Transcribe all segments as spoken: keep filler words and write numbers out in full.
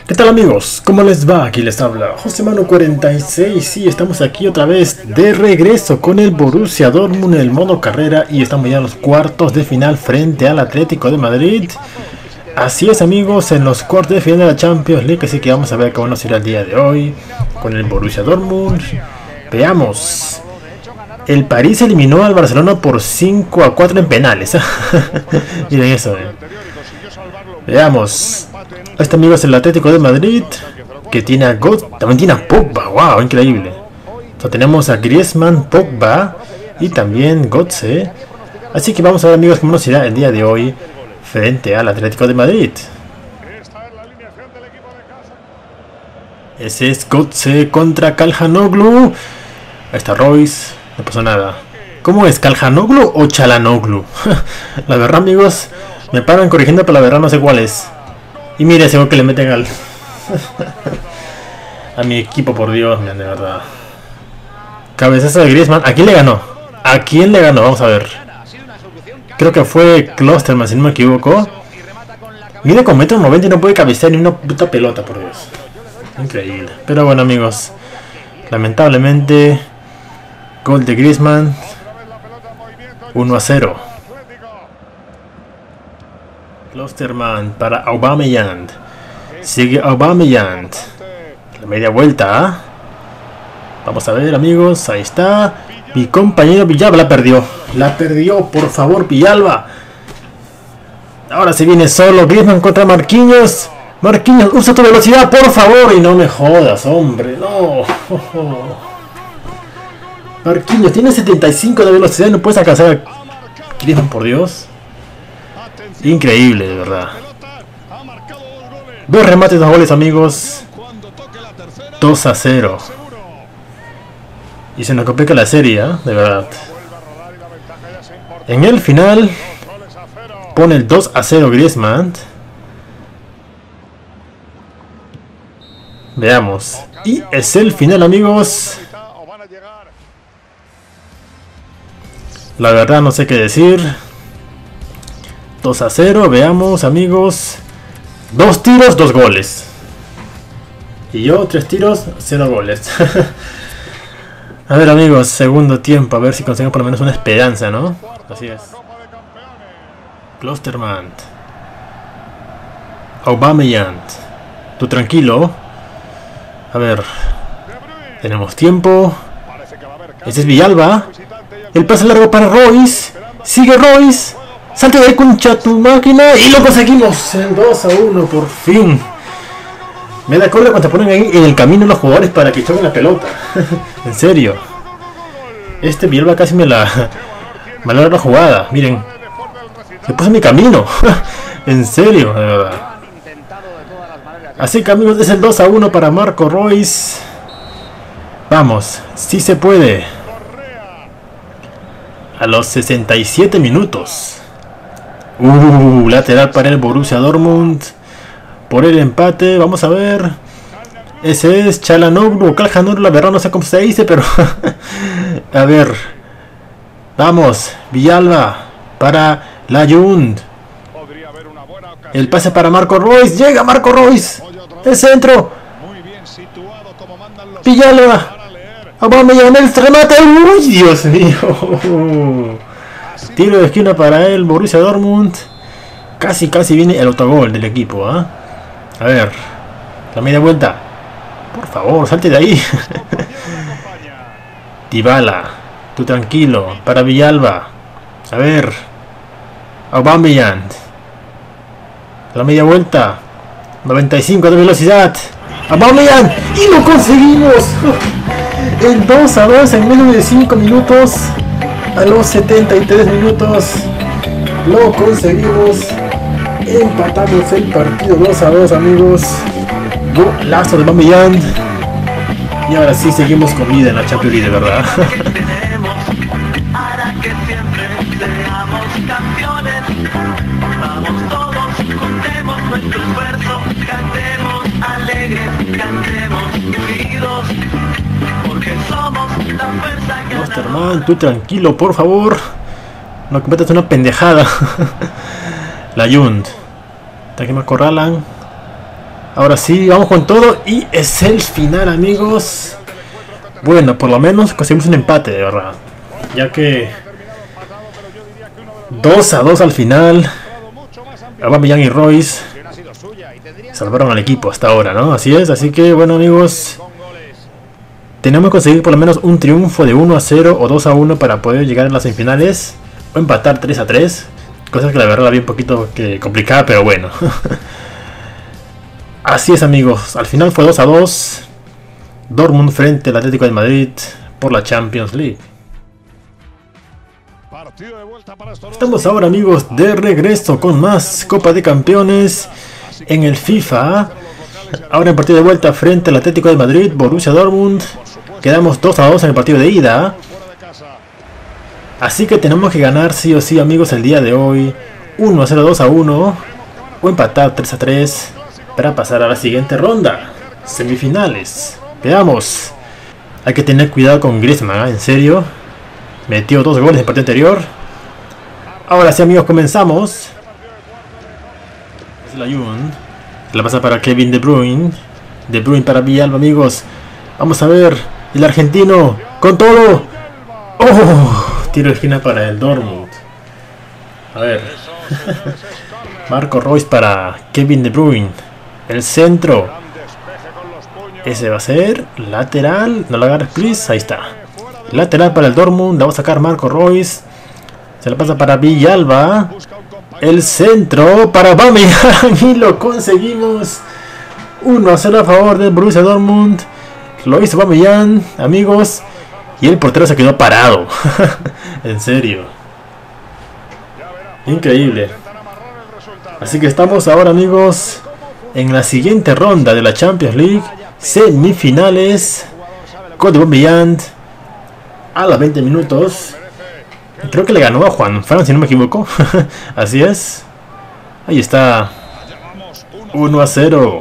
¿Qué tal amigos? ¿Cómo les va? Aquí les habla José Manu cuarenta y seis y estamos aquí otra vez de regreso con el Borussia Dortmund en el modo carrera y estamos ya en los cuartos de final frente al Atlético de Madrid. Así es amigos, en los cuartos de final de la Champions League, así que vamos a ver cómo nos irá el día de hoy con el Borussia Dortmund. Veamos. El París eliminó al Barcelona por cinco a cuatro en penales. Miren eso, eh. Veamos. Este amigo es el Atlético de Madrid, que tiene a God, también tiene a Pogba, wow, increíble. O sea, tenemos a Griezmann, Pogba y también Götze. Así que vamos a ver amigos cómo nos irá el día de hoy frente al Atlético de Madrid. Ese es Götze contra Calhanoglu. Ahí está Royce, no pasó nada. ¿Cómo es? ¿Calhanoglu o Çalhanoğlu? La verdad amigos, me paran corrigiendo, pero la verdad no sé cuál es. Y mire, seguro que le meten al... a mi equipo, por Dios, man, de verdad. Cabezazo de Griezmann. ¿A quién le ganó? ¿A quién le ganó? Vamos a ver. Creo que fue Klosterman, si no me equivoco. Mide con metro noventa y no puede cabecear ni una puta pelota, por Dios. Increíble. Pero bueno, amigos. Lamentablemente, gol de Griezmann. uno a cero. Klosterman para Aubameyang. Sigue Aubameyang. La media vuelta. ¿eh? Vamos a ver amigos. Ahí está. Mi compañero Villalba la perdió. La perdió, por favor, Villalba. Ahora se viene solo. Griezmann contra Marquinhos. Marquinhos, usa tu velocidad, por favor. Y no me jodas, hombre. No. Marquinhos tiene setenta y cinco de velocidad. No puedes alcanzar a Griezmann, por Dios. Increíble, de verdad. Dos remates, dos goles, amigos. dos a cero. Y se nos complica la serie, ¿eh? De verdad. En el final pone el dos a cero Griezmann. Veamos. Y es el final, amigos. La verdad no sé qué decir. dos a cero, veamos amigos. Dos tiros, dos goles. Y yo, tres tiros, cero goles. A ver amigos, segundo tiempo, a ver si conseguimos por lo menos una esperanza, ¿no? Así es. Klosterman. Aubameyang. Tú tranquilo. A ver. Tenemos tiempo. Ese es Villalba. El pase largo para Royce. Sigue Royce. Salte de ahí, concha tu máquina. Y lo conseguimos. El dos a uno, por fin. Me da cólera cuando te ponen ahí en el camino los jugadores para que choquen la pelota. En serio. Este Villalba casi me la... me logra la jugada. Miren. Se puso en mi camino. En serio, de verdad. Así que amigos, es el dos a uno para Marco Royce. Vamos. Sí se puede. A los sesenta y siete minutos. Uh, lateral para el Borussia Dortmund. Por el empate, vamos a ver. Ese es Çalhanoğlu o Calhanoglu, la verdad no sé cómo se dice, pero... a ver. Vamos, Villalba para Layún. El pase para Marco Royce. Llega Marco Royce. El centro. Villalba. Aubameyang, el remate. ¡Uy, Dios mío! Tiro de esquina para el Borussia Dortmund. Casi, casi viene el autogol del equipo. ¿eh? A ver. La media vuelta. Por favor, salte de ahí. Dybala. Tú tranquilo. Para Villalba. A ver. Aubameyang. La media vuelta. noventa y cinco de velocidad. Aubameyang. Y lo conseguimos. El dos a dos en menos de cinco minutos. A los setenta y tres minutos lo conseguimos. Empatamos el partido dos a dos, amigos. Golazo de Aubameyang. Y ahora sí seguimos con vida en la Champions League, de verdad. Klosterman, tú tranquilo, por favor. No cometas una pendejada. Layún. Hasta que me acorralan. Ahora sí, vamos con todo y es el final, amigos. Bueno, por lo menos conseguimos un empate, de verdad. Ya que dos a dos al final. Aubameyang y Royce salvaron al equipo hasta ahora, ¿no? Así es, así que bueno, amigos, tenemos que conseguir por lo menos un triunfo de uno a cero o dos a uno para poder llegar a las semifinales. O empatar tres a tres. Cosa que la verdad la vi un poquito que complicada, pero bueno. Así es, amigos, al final fue dos a dos. Dortmund frente al Atlético de Madrid por la Champions League. Estamos ahora, amigos, de regreso con más Copa de Campeones en el FIFA. Ahora en partido de vuelta frente al Atlético de Madrid, Borussia Dortmund. Quedamos dos a dos en el partido de ida. Así que tenemos que ganar sí o sí, amigos, el día de hoy. uno a cero, dos a uno. O empatar tres a tres para pasar a la siguiente ronda. Semifinales. Veamos. Hay que tener cuidado con Griezmann, ¿eh? En serio. Metió dos goles en el partido anterior. Ahora sí, amigos, comenzamos. Es la Jun. La pasa para Kevin De Bruyne. De Bruyne para Villalba, amigos. Vamos a ver. El argentino. Con todo. ¡Oh! Tiro de esquina para el Dortmund. A ver. Marco Royce para Kevin De Bruyne. El centro. Ese va a ser lateral. No lo agarres, please. Ahí está. Lateral para el Dortmund. La va a sacar Marco Royce. Se la pasa para Villalba. El centro para Aubameyang. Y lo conseguimos. uno a cero a favor del Borussia Dortmund. Lo hizo Aubameyang, amigos. Y el portero se quedó parado. En serio. Increíble. Así que estamos ahora, amigos, en la siguiente ronda de la Champions League. Semifinales. Con Aubameyang a los veinte minutos. Creo que le ganó a Juan Fran, si no me equivoco. Así es. Ahí está. uno a cero.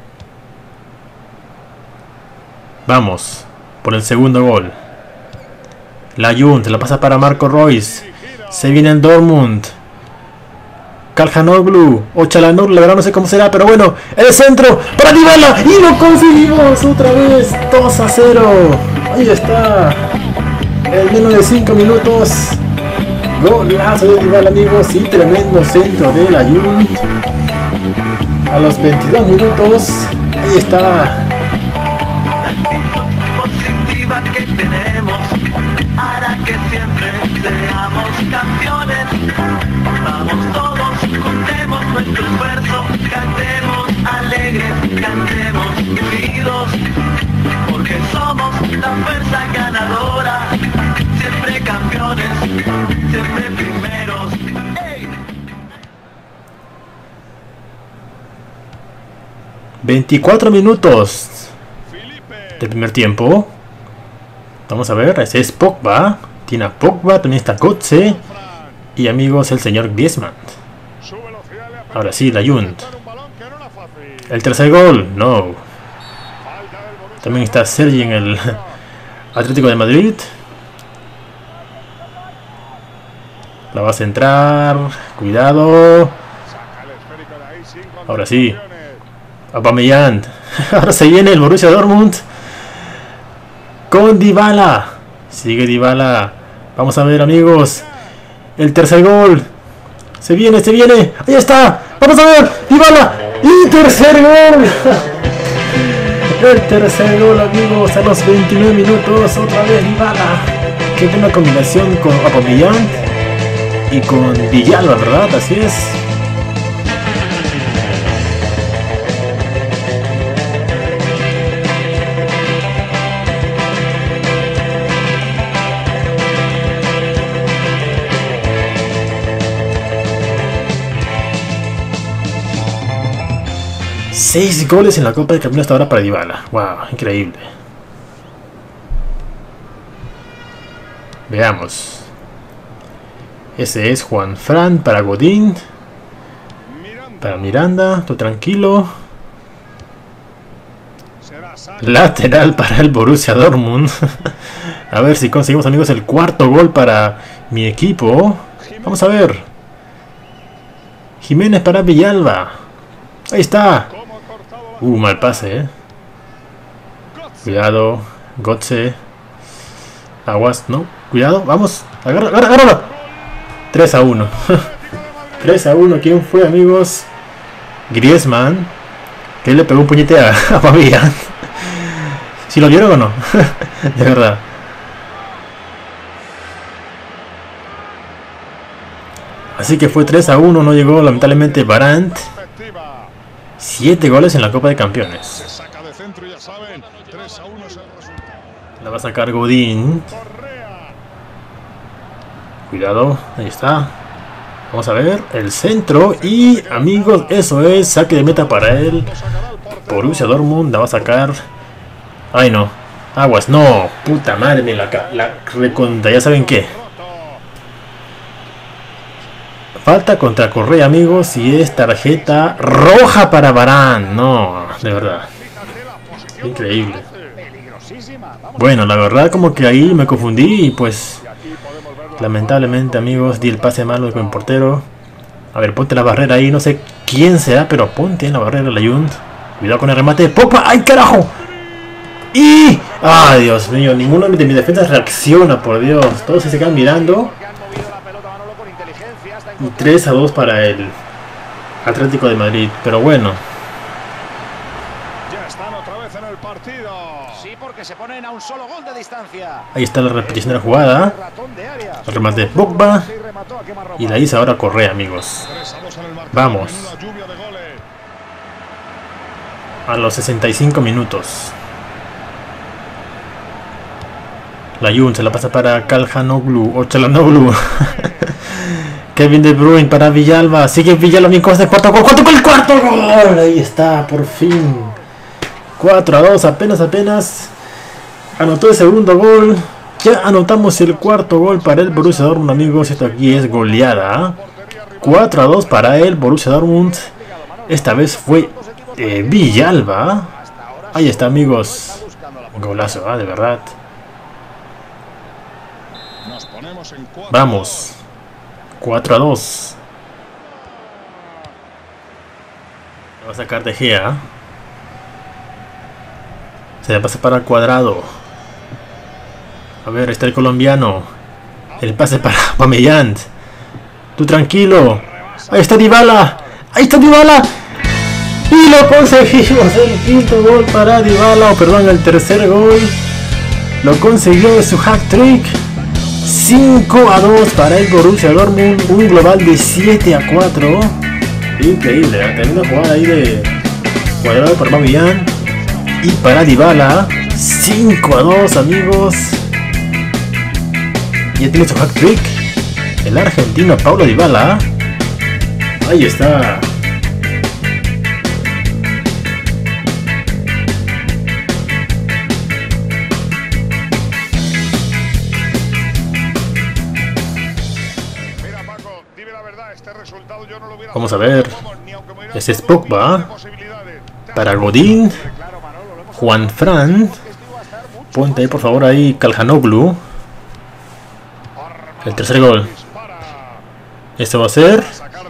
Vamos por el segundo gol. La Jun se la pasa para Marco Royce. Se viene el Dortmund. Calhanoglu o Çalhanoğlu, la verdad no sé cómo será, pero bueno, el centro para Dybala y lo conseguimos otra vez. Dos a cero. Ahí está. En menos de cinco minutos. Golazo de Dybala, amigos, y tremendo centro de la Jun. A los veintidós minutos. Ahí está. Que tenemos hará que siempre seamos campeones. Vamos todos, juntemos nuestro esfuerzo, cantemos alegres, cantemos unidos, porque somos la fuerza ganadora, siempre campeones, siempre primeros. ¡Hey! veinticuatro minutos del primer tiempo. Vamos a ver, ese es Pogba. Tiene a Pogba, también está Götze. Y amigos, el señor Griezmann. Ahora sí, la Jun. El tercer gol, no. También está Sergi en el Atlético de Madrid. La va a centrar. Cuidado. Ahora sí. Aubameyang. Ahora se viene el Borussia Dortmund. Con Dybala. Sigue Dybala. Vamos a ver, amigos. El tercer gol. Se viene, se viene. Ahí está. Vamos a ver. Dybala. Y tercer gol. El tercer gol, amigos. A los veintinueve minutos. Otra vez Dybala. Qué buena combinación con Aubameyang y con Villalba, ¿verdad? Así es. Seis goles en la Copa de Campeones hasta ahora para Dybala. Wow, increíble. Veamos. Ese es Juan Fran para Godín. Para Miranda, todo tranquilo. Lateral para el Borussia Dortmund. A ver si conseguimos, amigos, el cuarto gol para mi equipo. Vamos a ver. Jiménez para Villalba. Ahí está. Uh, mal pase, eh. Cuidado. Gotze. Aguas, no. Cuidado, vamos. Agarra, agarra, agarra. tres a uno. tres a uno. ¿Quién fue, amigos? Griezmann. Que le pegó un puñete a, a Fabián. ¿Si lo vieron o no? De verdad. Así que fue tres a uno. No llegó lamentablemente Brandt. siete goles en la Copa de Campeones. La va a sacar Godín. Cuidado, ahí está. Vamos a ver el centro. Y amigos, eso es saque de meta para él. Borussia Dortmund la va a sacar. Ay no, aguas, no. Puta madre, la, la recontra, ya saben qué. Falta contra Correa, amigos. Y es tarjeta roja para Varane. No, de verdad. Increíble. Bueno, la verdad como que ahí me confundí y pues lamentablemente, amigos, di el pase malo con el portero. A ver, ponte la barrera ahí, no sé quién será, pero ponte en la barrera la Junt. Cuidado con el remate de Pogba. ¡Ay, carajo! Y... ¡ay, Dios mío! Ninguno de mis defensas reacciona, por Dios. Todos se quedan mirando. Y tres a dos para el Atlético de Madrid, pero bueno. Ahí está la repetición de la jugada. El remate de Pogba. Y la hizo ahora Correa, amigos. Vamos. A los sesenta y cinco minutos. La Junt se la pasa para Calhanoglu o Chalanoglu. Kevin De Bruyne para Villalba. Sigue Villalba bien con este cuarto gol. ¡Cuarto gol! ¡Cuarto gol! Ahí está, por fin. cuatro a dos, apenas, apenas. Anotó el segundo gol. Ya anotamos el cuarto gol para el Borussia Dortmund, amigos. Esto aquí es goleada. cuatro a dos para el Borussia Dortmund. Esta vez fue eh, Villalba. Ahí está, amigos. Golazo, ¿eh? De verdad. Vamos. cuatro a dos. Va a sacar De Gea. Se le pasa para el Cuadrado. A ver, está el colombiano. El pase para Aubameyang. Tú tranquilo. Ahí está Dybala. Ahí está Dybala. Y lo conseguimos. El quinto gol para Dybala. O perdón, el tercer gol. Lo consiguió de su hat-trick. cinco a dos para el Borussia Dortmund. Un global de siete a cuatro. Increíble. ¿eh? Teniendo jugada ahí de Cuadrado por Aubameyang. Y para Dybala. cinco a dos, amigos. Ya tiene su hat-trick. El argentino Paulo Dybala. Ahí está. Vamos a ver. Ese es Pogba. Para Godín. Juan Fran. Ponte ahí por favor ahí Calhanoglu. El tercer gol. Este va a ser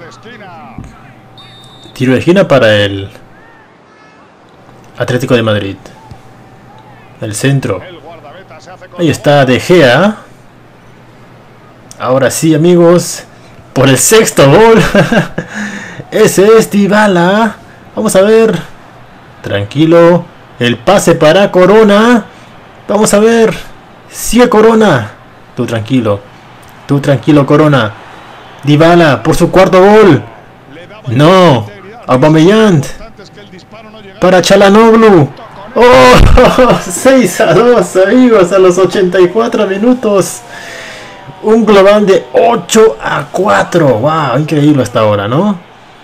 tiro de esquina para el Atlético de Madrid. El centro. Ahí está De Gea. Ahora sí, amigos. Por el sexto gol. Ese es Dybala. Vamos a ver. Tranquilo. El pase para Corona. Vamos a ver. Sigue Corona. Tú tranquilo. Tú tranquilo, Corona. Dybala por su cuarto gol. No. Aubameyang. Para Chalanoglu. Oh, seis a dos, amigos, a los ochenta y cuatro minutos. Un global de ocho a cuatro. Wow, increíble hasta ahora, ¿no?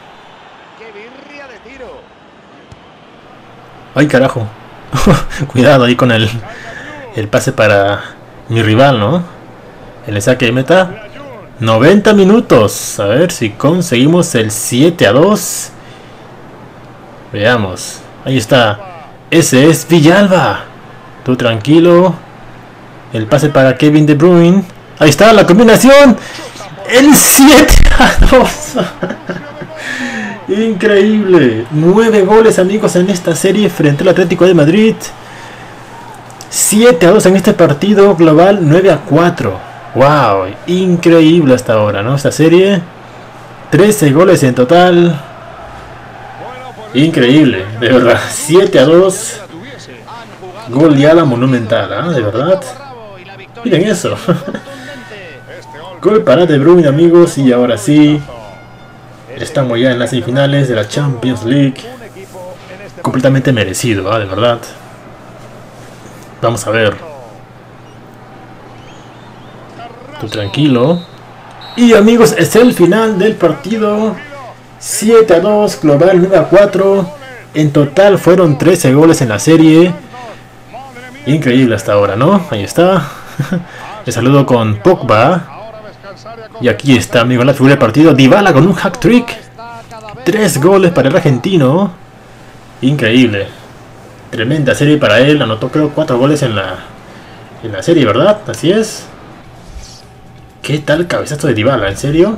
Ay, carajo. Cuidado ahí con el, el pase para mi rival, ¿no? El saque de meta. noventa minutos. A ver si conseguimos el siete a dos. Veamos. Ahí está. Ese es Villalba. Tú tranquilo. El pase para Kevin De Bruyne. Ahí está la combinación. El siete a dos. Increíble. nueve goles, amigos, en esta serie frente al Atlético de Madrid. siete a dos en este partido global, nueve a cuatro. Wow, increíble hasta ahora, ¿no? Esta serie, trece goles en total. Increíble, de verdad. siete a dos. Goleada monumental, ¿eh? De verdad. Miren eso. Gol para De Bruyne, amigos, y ahora sí estamos ya en las semifinales de la Champions League. Completamente merecido, ¿eh? De verdad. Vamos a ver. Tú tranquilo. Y amigos, es el final del partido. siete a dos, global nueve a cuatro. En total fueron trece goles en la serie. Increíble hasta ahora, ¿no? Ahí está. Le saludo con Pogba. Y aquí está, amigos, la figura del partido. Dybala con un hack trick. Tres goles para el argentino. Increíble. Tremenda serie para él. Anotó, creo, cuatro goles en la, en la serie, ¿verdad? Así es. ¿Qué tal cabezazo de Dybala? ¿En serio?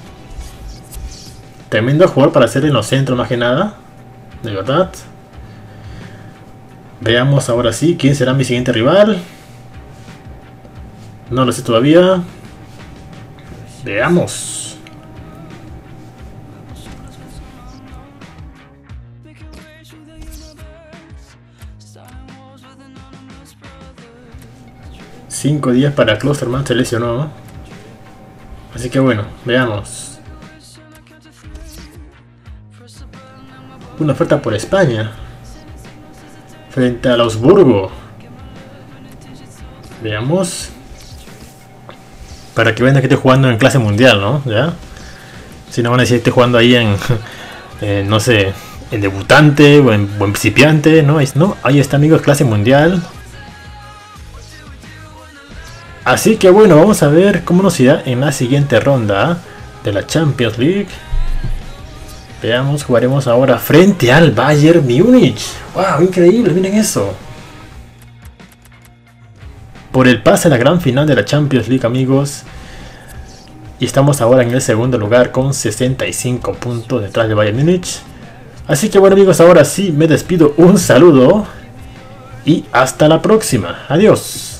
Tremendo jugador para hacer en los centros, más que nada. De verdad. Veamos ahora sí quién será mi siguiente rival. No lo sé todavía. Veamos. Cinco días para Klosterman, se lesionó. Así que bueno, veamos. Una oferta por España. Frente al Augsburgo. Veamos. Para que vean que estoy jugando en clase mundial, ¿no? ¿Ya? Si no van a decir que estoy jugando ahí en, eh, no sé, en debutante o en, o en principiante, ¿no? No, ahí está, amigos, clase mundial. Así que bueno, vamos a ver cómo nos irá en la siguiente ronda de la Champions League. Veamos, jugaremos ahora frente al Bayern Múnich. ¡Wow! Increíble, miren eso. Por el pase a la gran final de la Champions League, amigos. Y estamos ahora en el segundo lugar con sesenta y cinco puntos detrás de Bayern Múnich. Así que bueno, amigos, ahora sí me despido. Un saludo y hasta la próxima. Adiós.